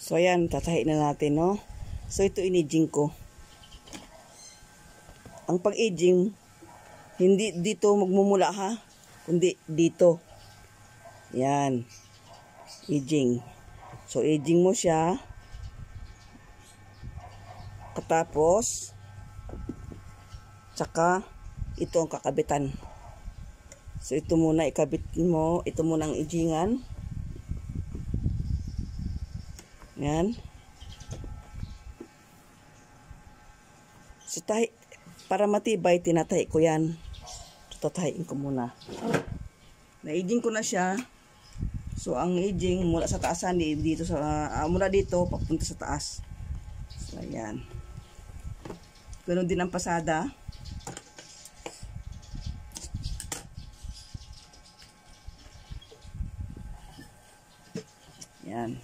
So ayan, tatahi na natin, no? So ito in-aging ko. Ang pag-aging, hindi dito magmumula ha, kundi dito. Yan. Aging. So aging mo siya. Katapos, tsaka ito ang kakabitan. So ito muna ikabit mo, ito muna ang agingan. Yan. So para matibay, tinatahi ko yan. So tatahiin ko muna. Na-aging ko na siya. So ang aging mula sa taasan, dito sa mula dito papunta sa taas. So ayan. Ganun din ang pasada. Yan.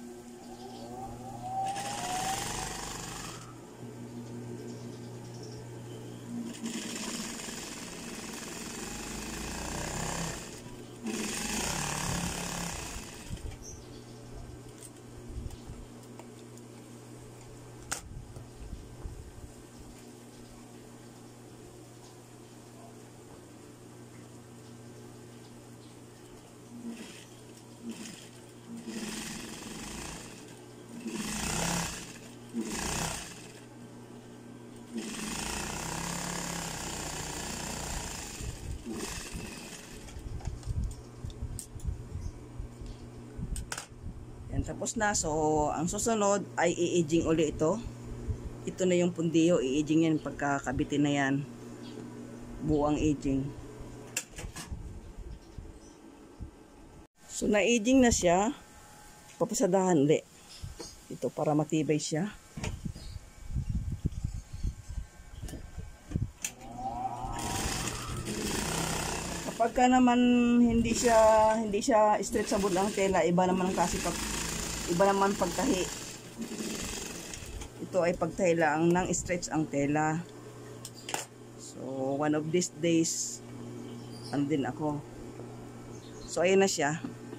Yan, tapos na. So, ang susunod ay i-aging uli ito. Ito na yung pundiyo. I-aging yan pagkakabitin na yan. Buang aging. So, na-aging na siya. Papasadahan ulit. Ito para matibay siya. Kapag naman hindi siya stretchable ang tela, iba naman pagtahi. Ito ay pagtahi lang ng stretch ang tela. So one of these days andin ako. So ayun na siya.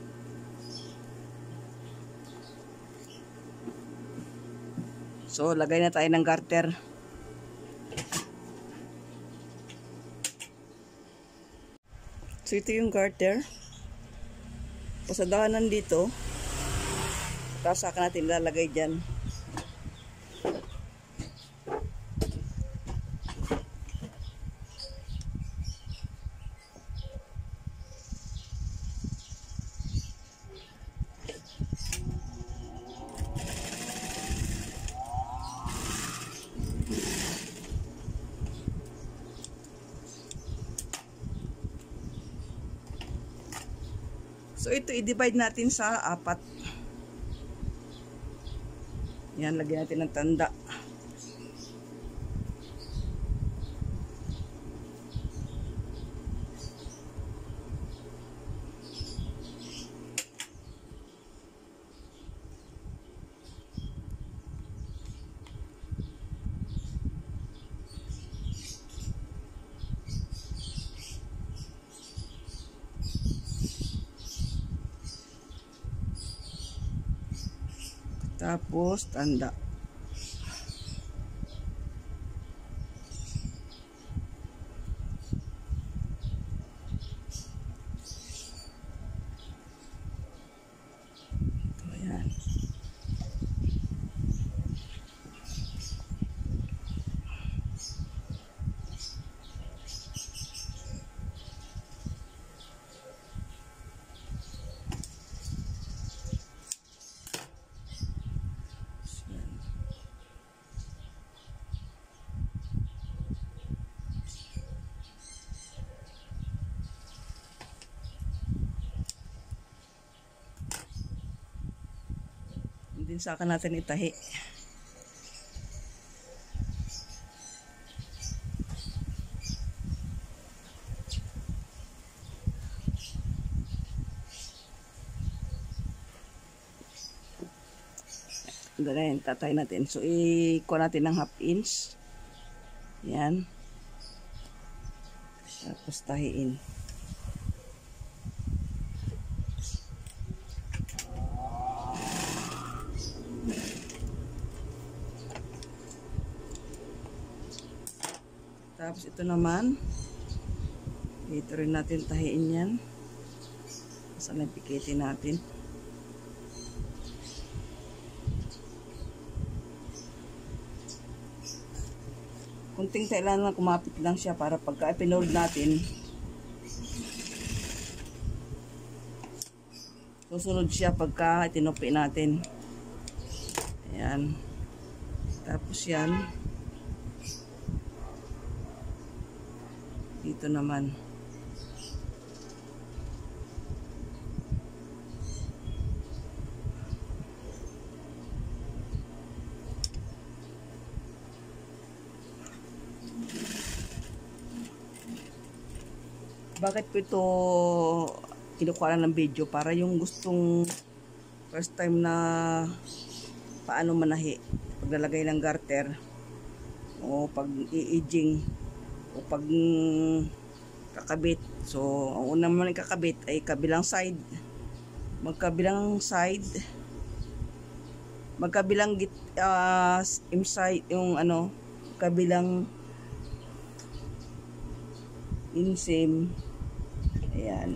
So lagay na tayo ng garter. So ito yung garter. Pasadahanan dito. Tapos saka natin lalagay dyan. So ito i-divide natin sa 4. Yan, lagyan natin ng tanda. Tapos tanda. Ayan. Din saka natin itahi. Ganyan, tatay natin. So, ikuha natin ng 1/2 inch. Yan. Tapos tahiin. Tapos ito naman, dito rin natin tahiin yan. Saan na pikitin natin. Kunting kailangan na kumapit lang siya para pagka ipinold natin, susunod siya pagka tinupi natin. Ayan. Tapos yan. Dito naman. Bakit ko ito kinukuha ng video? Para yung gustong first time na paano manahi, paglalagay ng garter o pag i-edging o pag kakabit. So ang una naman kakabit ay kabilang side, magkabilang inside yung ano, kabilang inseam. Ayan.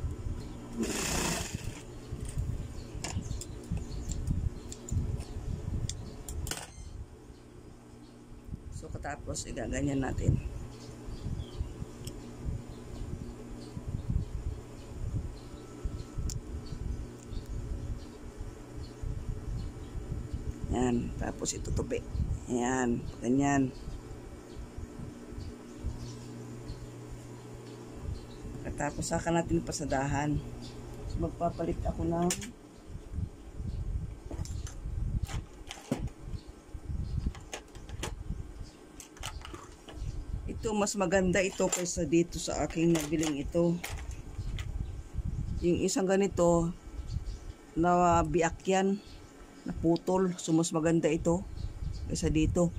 So katapos igaganyan natin. Ayan, tapos itutupi. Ayan, ganyan. Tapos saka natin pasadahan. So, magpapalit ako ng ito, mas maganda ito kaysa dito sa aking nabiling ito. Yung isang ganito na biak yan, naputol. So mas maganda ito kaysa dito.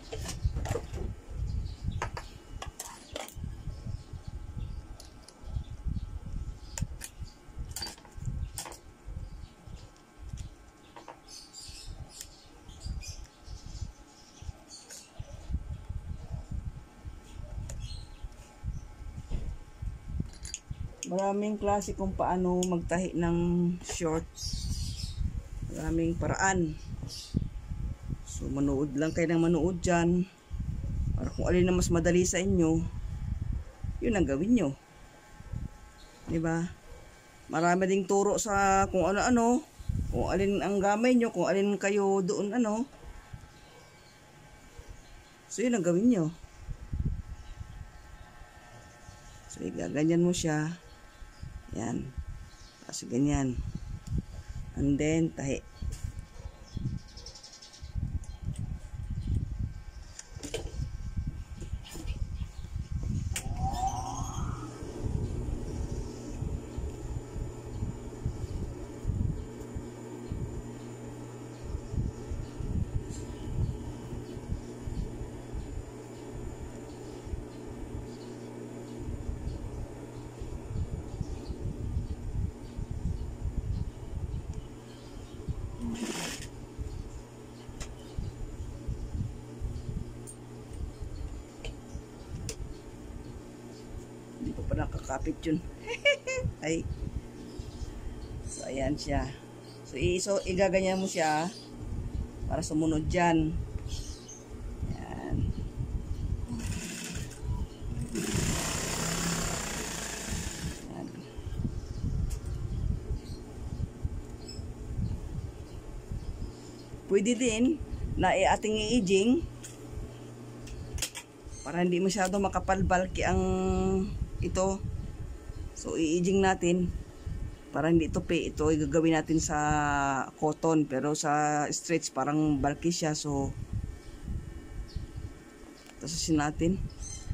Maraming klase kung paano magtahi ng shorts. Maraming paraan. So manood lang kayo ng manood dyan. Para kung alin na mas madali sa inyo, yun ang gawin nyo. Diba? Marami ding turo sa kung ano-ano, kung alin ang gamay nyo, kung alin kayo doon ano. So yun ang gawin nyo. So igaganyan mo siya. Yan. Kasi ganyan. And then, tahi. Hindi pa nakakapit yun. Ay. So, ayan siya. So, igaganyan mo siya para sumunod dyan. Ayan. Ayan. Pwede din na ating i-edging para hindi masyado makapal-bulky ang ito. So i-edging natin para hindi tupi. Ito gagawin natin sa cotton, pero sa stretch parang bulky siya. So tasusin natin.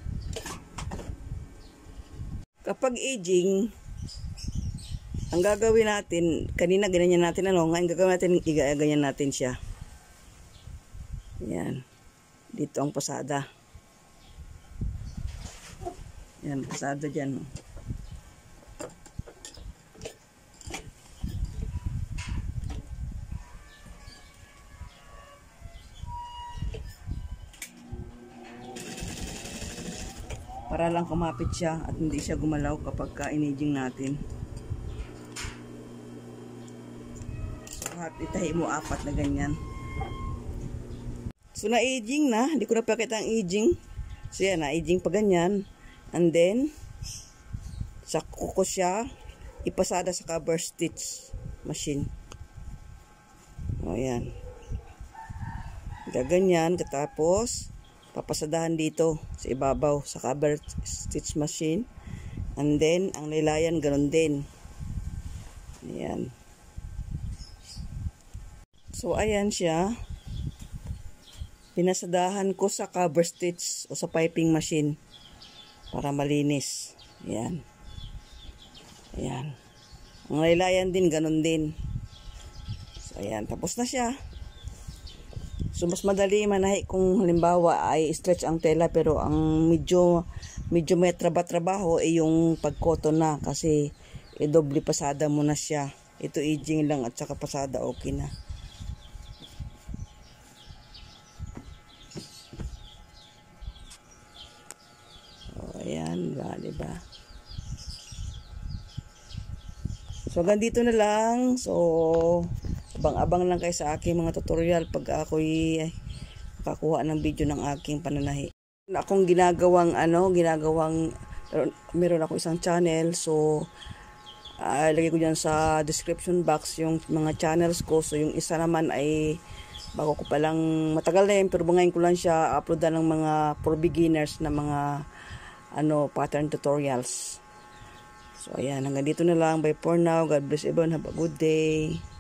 Kapag edging, ang gagawin natin, kanina ganyan natin ano, ngayon gagawin natin, ganyan natin siya. Yan. Dito ang pasada. Yan, pasada dyan. para lang kumapit siya at hindi siya gumalaw kapag in-aging natin. So itahi mo 4 na ganyan. So na-aging na, hindi ko na pakita ang aging. So yan, na-aging pa ganyan. And then sa kuko siya ipasada sa cover stitch machine. O yan. Gaganyan, tapos papasadahan dito sa ibabaw sa cover stitch machine. And then ang laylayan ganun din. Ayan. So ayan siya. Pinasadahan ko sa cover stitch o sa piping machine para malinis. Ayan. Ayan. Ang laylayan din ganun din. So ayan, tapos na siya. So, mas madali manahi kung halimbawa ay stretch ang tela pero ang medyo may trabaho ay yung pagkoto na kasi doble pasada mo na siya. Ito aging lang at saka pasada okay na. So, ayan, diba? So, hanggang dito na lang. So, abang-abang lang kayo sa aking mga tutorial pag ako'y makakuha ng video ng aking pananahi. Akong meron ako isang channel, so lagay ko dyan sa description box yung mga channels ko. So yung isa naman ay bago ko palang matagal na yun, pero ngayon ko lang siya uploadan ng mga for beginners na mga pattern tutorials. So ayan, hanggang dito na lang. Bye for now. God bless everyone. Have a good day.